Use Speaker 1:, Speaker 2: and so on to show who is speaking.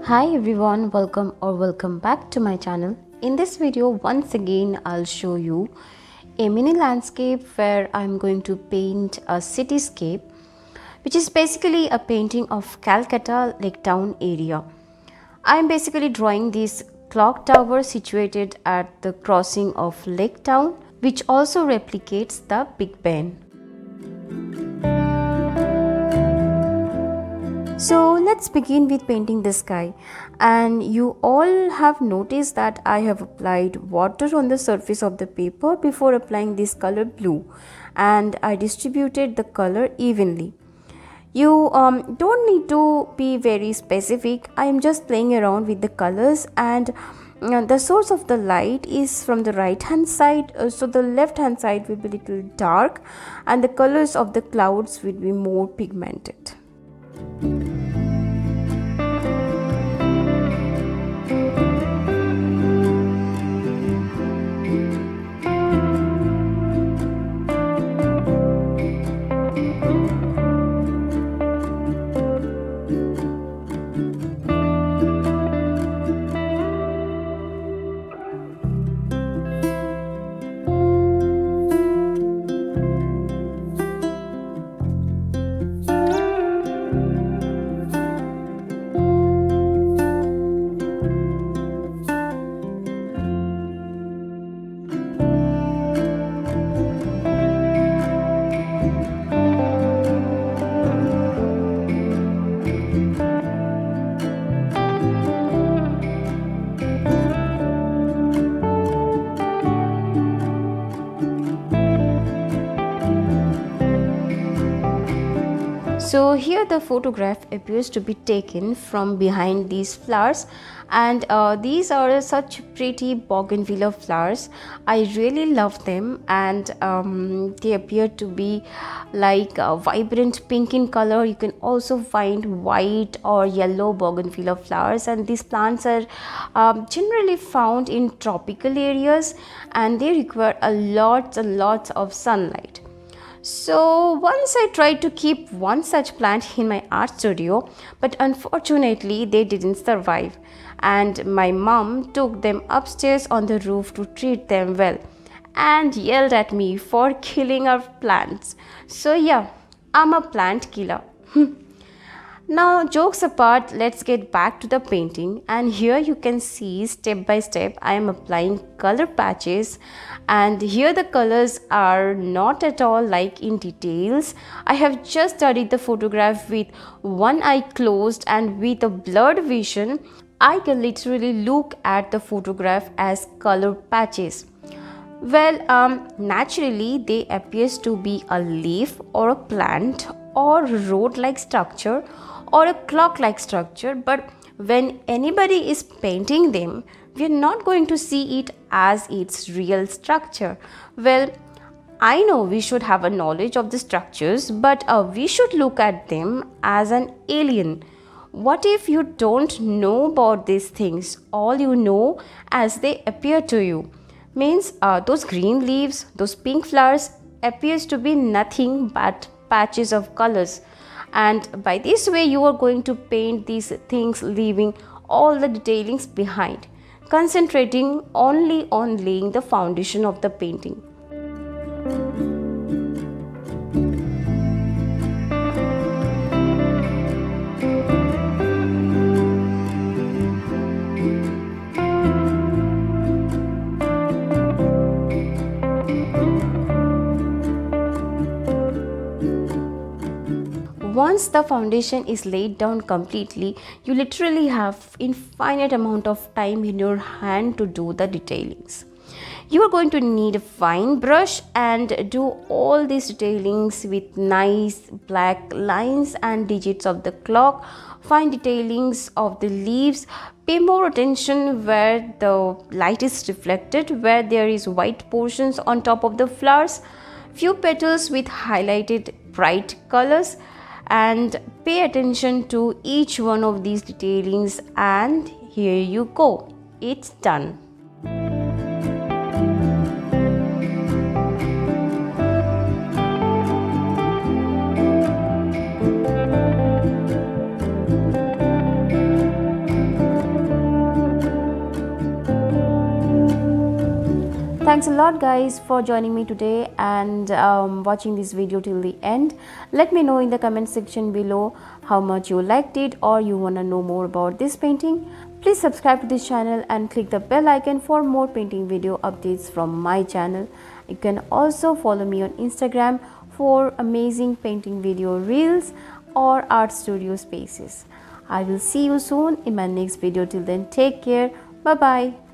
Speaker 1: Hi everyone, welcome back to my channel. In this video once again I'll show you a mini landscape where I'm going to paint a cityscape, which is basically a painting of Calcutta Lake Town area. I'm basically drawing this clock tower situated at the crossing of Lake Town, which also replicates the Big Ben. So let's begin with painting the sky, and you all have noticed that I have applied water on the surface of the paper before applying this color blue, and I distributed the color evenly. You don't need to be very specific. I am just playing around with the colors, and the source of the light is from the right hand side, so the left hand side will be a little dark and the colors of the clouds will be more pigmented. So here the photograph appears to be taken from behind these flowers, and these are such pretty bougainvillea flowers. I really love them, and they appear to be like vibrant pink in color. You can also find white or yellow bougainvillea flowers, and these plants are generally found in tropical areas and they require a lot of sunlight. So once I tried to keep one such plant in my art studio, but unfortunately they didn't survive, and my mom took them upstairs on the roof to treat them well and yelled at me for killing our plants. So yeah, I'm a plant killer. Now jokes apart, let's get back to the painting, and here you can see step by step I am applying color patches, and here the colors are not at all like in details. I have just studied the photograph with one eye closed, and with a blurred vision I can literally look at the photograph as color patches. Well, naturally they appears to be a leaf or a plant or road like structure or a clock like structure, but when anybody is painting them, we are not going to see it as its real structure. Well, I know we should have a knowledge of the structures, but we should look at them as an alien. What if you don't know about these things? All you know as they appear to you means those green leaves, those pink flowers appears to be nothing but patches of colors, and by this way you are going to paint these things leaving all the detailings behind, concentrating only on laying the foundation of the painting. Once the foundation is laid down completely, you literally have infinite amount of time in your hand to do the detailings. You are going to need a fine brush and do all these detailings with nice black lines and digits of the clock, fine detailings of the leaves. Pay more attention where the light is reflected, where there is white portions on top of the flowers, few petals with highlighted bright colors, and pay attention to each one of these detailings, and here you go, it's done. Thanks a lot guys for joining me today and watching this video till the end. Let me know in the comment section below how much you liked it or you want to know more about this painting. Please subscribe to this channel and click the bell icon for more painting video updates from my channel. You can also follow me on Instagram for amazing painting video reels or art studio spaces. I will see you soon in my next video. Till then, take care. Bye bye.